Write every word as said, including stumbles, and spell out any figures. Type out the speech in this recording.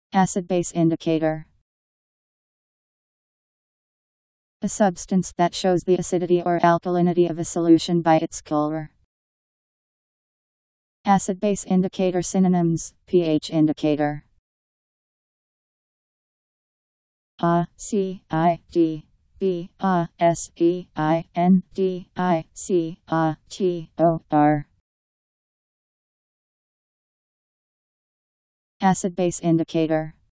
Acid-base indicator. A substance that shows the acidity or alkalinity of a solution by its color. Acid-base indicator. Synonyms: pH indicator. A C I D B A S E I N D I C A T O R. Acid-base indicator.